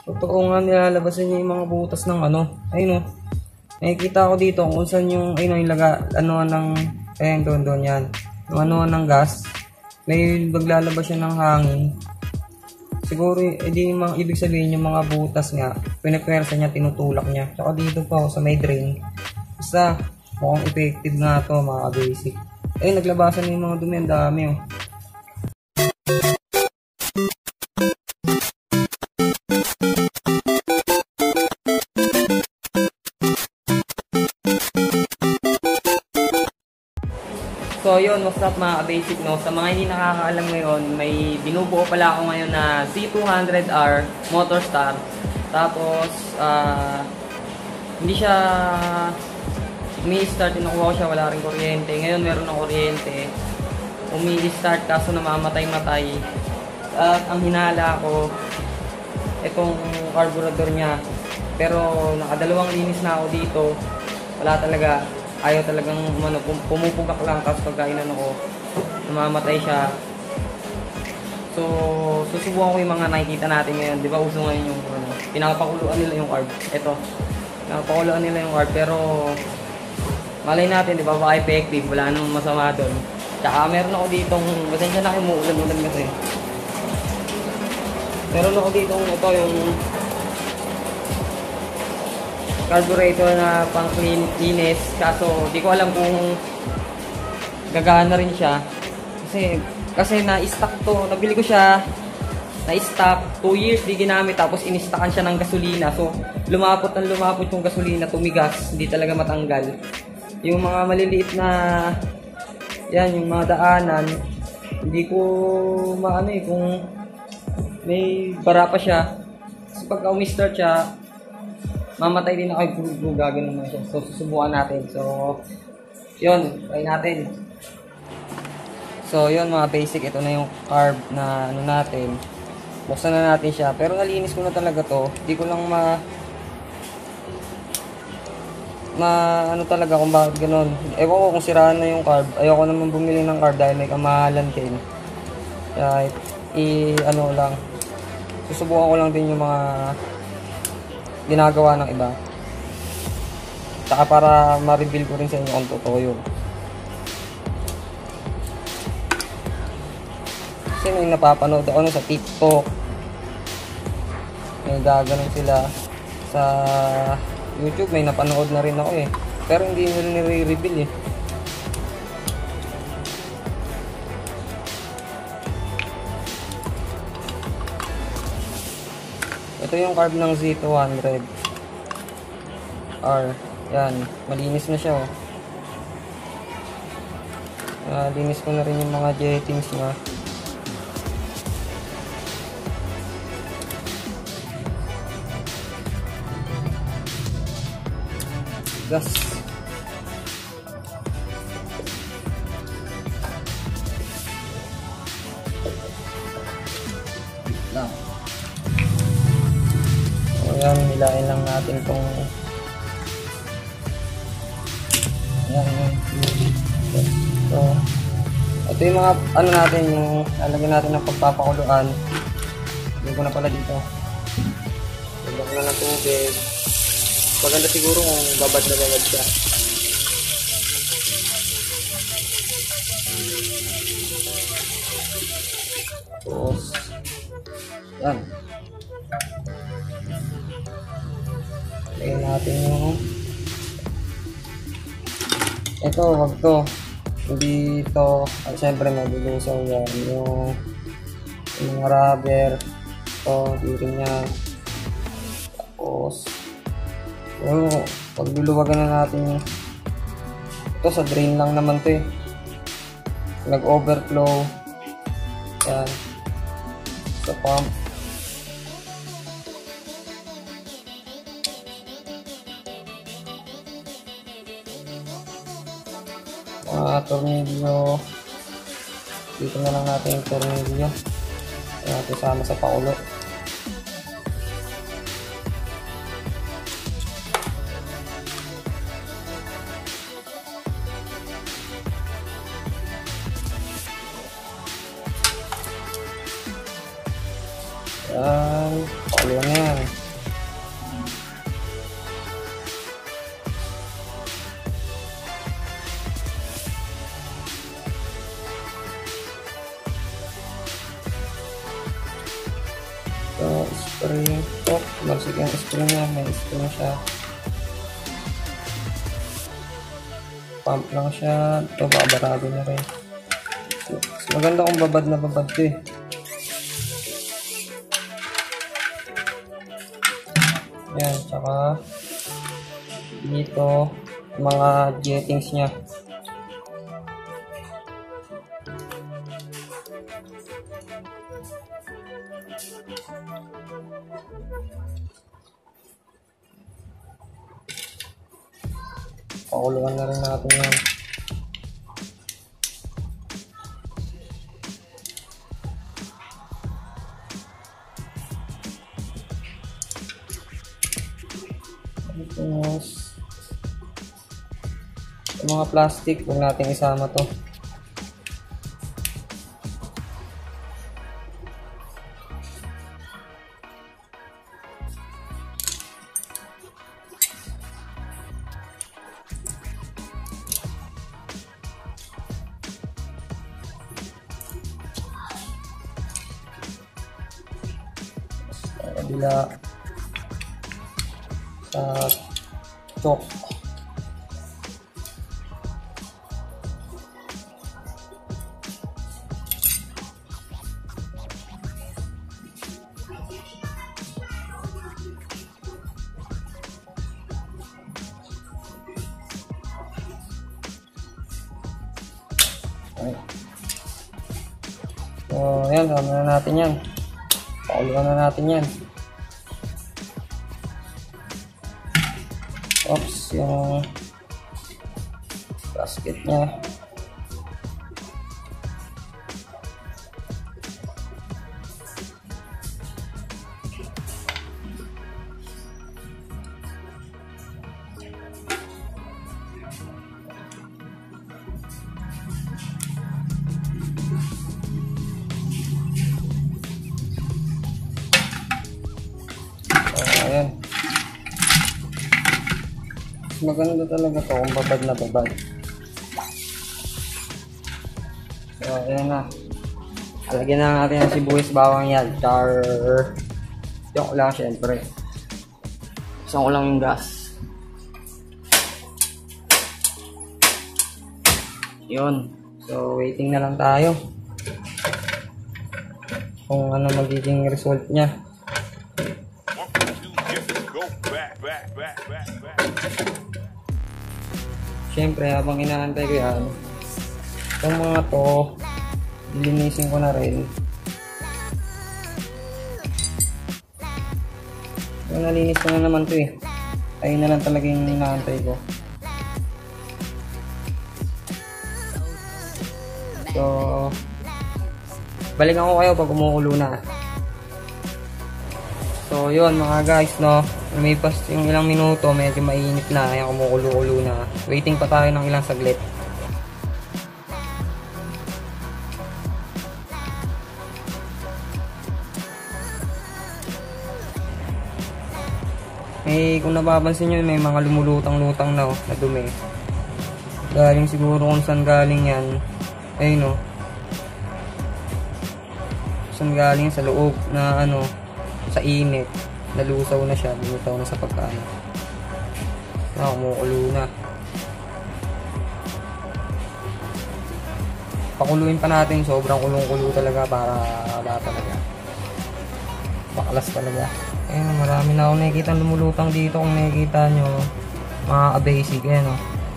Totoo nga, nilalabasan niya yung mga butas ng ano. Ayun o. Nakikita ko dito kung saan yung, ayun yung ano ng, ayun doon yan. Yung ano ng gas. May maglalabas siya ng hangin. Siguro, ibig sabihin yung mga butas nga, pinapwersa niya, tinutulak niya. Tsaka dito pa ako sa may drain. Basta, mukhang effective nga to mga basic. Ayun, naglabasan yung mga dumi, ang dami oh. So yun, what's up mga basic no? Sa mga hindi nakakaalam ngayon, may binubuo pala ako ngayon na Z200R Motor Star. Tapos, hindi siya umi-start, nakuha ko siya, wala rin kuryente. Ngayon meron ng kuryente. Umi-start kaso namamatay-matay. At ang hinala ko, itong carburetor niya. Pero nakadalawang linis na ako dito. Wala talaga. Ayaw talagang pumupugak lang kasi pagka inano ko, namamatay siya. So, susubukan ko yung mga nakikita natin ngayon. Di ba uso ngayon yung pinapakuluan nila yung carb. Ito, pinapakuluan nila yung carb. Pero, malay natin, di ba, baka effective. Wala nang masama doon. Tsaka meron ako ditong, pasensya na kayo, umuulan-ulan kasi. Meron ako ditong, ito yung carburetor na pang linis, kaso di ko alam kung gagana rin siya kasi na-stock to, nabili ko siya na-stock, 2 years di ginamit, tapos in-stockan siya ng gasolina, so lumapot yung gasolina, tumigas, hindi talaga matanggal. Yung mga maliliit na yan, yung mga daanan, hindi ko maano kung may bara pa siya, kasi pagka umi-start siya, mamatay din ako yung gagawin naman siya. So, susubukan natin. So, yun. Try natin. So, yun mga basic. Ito na yung carb na ano natin. Buksan na natin siya. Pero nalinis ko na talaga to. Hindi ko lang ano talaga kung bakit ganun. Ewan ko kung siraan na yung carb. Ayoko naman bumili ng carb dahil may kamahalan din. Kaya, ano lang. Susubukan ko lang din yung mga ginagawa ng iba. Saka para ma-reveal ko rin sa inyo kung totoo yun. Kasi may napapanood ako sa TikTok. May gaganon sila. Sa YouTube may napanood na rin ako eh. Pero hindi nila nire-reveal eh. Ito yung carb ng Z200R. Yan. Malinis na siya oh. Linis ko na rin yung mga jettings niya. Gas. Lang. Ayan, nilain lang natin itong ayan. So, ito yung mga ano natin, yung lalagyan natin ng pagpapakuluan. Hindi ko na pala dito. Lagyan ko na ng tubig. Maganda siguro kung babad na babad siya. Tapos yan. Lagyan natin yung ito, wag to. Hindi to, at syempre maglulusaw yan. Yung rubber, ito, dito niya. Tapos, pagluluwagan na natin ito sa drain lang naman to eh. Nag-overflow. Yan. Sa pump. Tornilyo. Dito na lang natin yung tornilyo. Ayan natin sama sa paulo. Yan. Pakulo na yan. So, spray ito. Magsig yung spray niya. May spray na siya. Pump lang siya. Ito, babarado na rin. So, maganda kung babad na babad ito eh. Yan, tsaka dito, mga jettings niya. Pakuluan na rin natin yan. Tapos, yung mga plastic, huwag natin isama to. Kabila sa chalk. Okay. So, ayan, gawin na natin yan. Pakuluan na natin yan. Oops, yung basket niya. Ayan. Maganda talaga to kung babad na babad. So, ayan na. Alagyan na natin ang sibuyas bawang yan. Char. Yung lang syempre. Isang ko lang yung gas. Yun. So, waiting na lang tayo. Kung ano magiging result niya. Siyempre, habang inaantay ko yan, itong mga to, linisin ko na rin. Yung nalinis ko na naman to eh. Ayun na lang talaga yung inaantay ko. So, balikan ko kayo pag umuulo na. So, yun mga guys, no. Lumipas yung ilang minuto, medyo mainit na. Ayan, kumukulo-ulo na. Waiting pa tayo ng ilang saglit. Kung napapansin nyo, may mga lumulutang-lutang na, na dumi. Galing siguro kung saan galing yan. Ayun, no. Saan galing sa loob na ano, sa init. Nalusaw na siya, lumutaw na sa pagkaano. Kumukulo na. Pakuluin pa natin, sobrang kulong-kulo talaga para wala talaga. Baklas talaga. Ayun, marami na akong nakikita lumulutang dito. Kung nakikita nyo, mga basic, ayun o.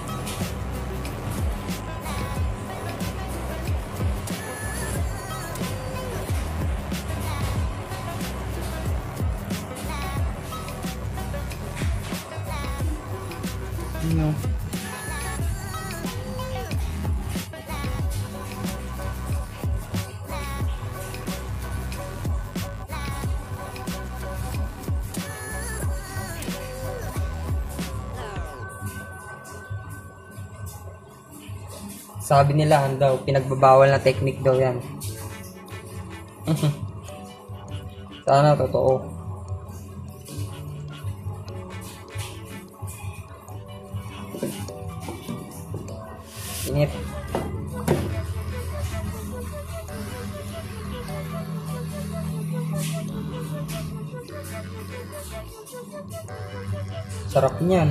No. Sabi nila daw, pinagbabawal na technique daw yan. Sana totoo. Init. Sarap niyan.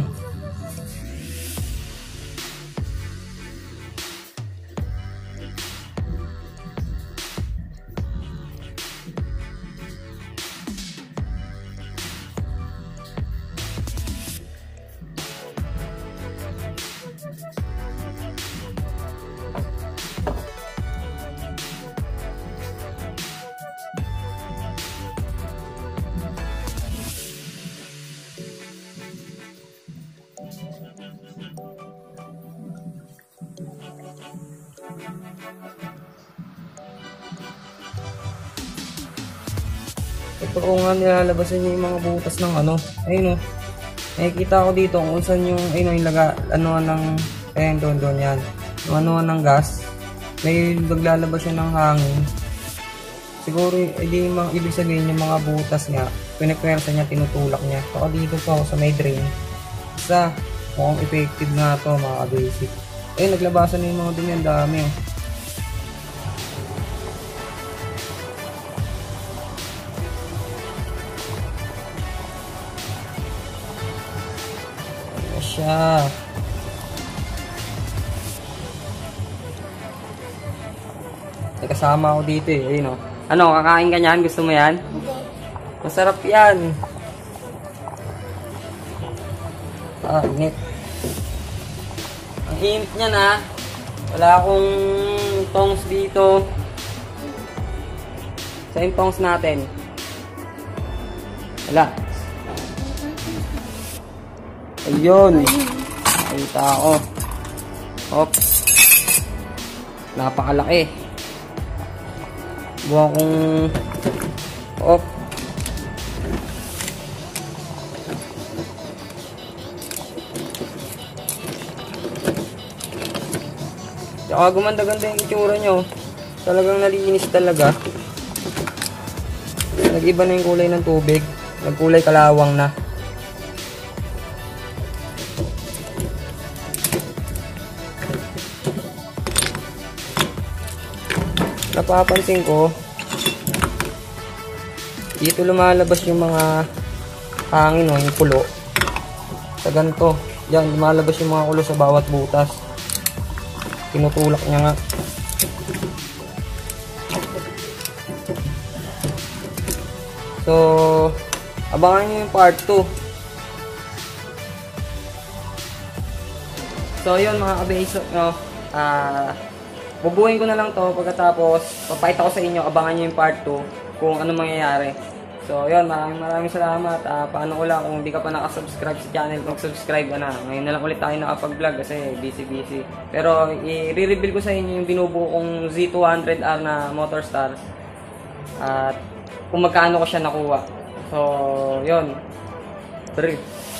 Ito ko nga nilalabasan niya yung mga butas ng ano. Ayun o. Nakikita ko dito kung saan yung, ayun yung ano ng, ayun doon yan. Yung ano ng gas. May naglalabas siya ng hangin. Siguro, hindi yung ibig sabihin yung mga butas niya. Pinipwersa niya, tinutulak niya. Saka dito po ako sa may drain. Isa, mukhang effective nga to mga basic. Ayun, naglabasan na yung mga dumi. Ang dami o. Siya. May kasama ako dito eh. Ayun o. Ano, kakain ka niyan? Gusto mo yan? Masarap yan. Ah, init. Ang init niya na. Wala akong tongs dito. Saan yung tongs natin? Wala. Ayun. Ay tao. Hop. Napakalaki. Buwan kong hop. Tsaka gumanda-ganda yung itsura nyo. Talagang nalinis talaga. Nag-iba na yung kulay ng tubig. Nagkulay kalawang na. Napapansin ko dito lumalabas yung mga hangin o yung kulo sa ganito. Diyan lumalabas yung mga kulo sa bawat butas. Tinutulak niya nga. So abangan nyo yung part 2. So yun mga kabase, no? Bubuhin ko na lang to pagkatapos papakita ko sa inyo, abangan nyo yung part 2 kung ano mangyayari. So yun, maraming salamat. Paano ko lang, kung hindi ka pa nakasubscribe sa channel, mag-subscribe ka na. Ngayon na lang ulit tayo nakapag-vlog kasi busy. Pero i-reveal ko sa inyo yung binubuo kong Z200R na Motorstar at kung magkano ko siya nakuha. So yun, 3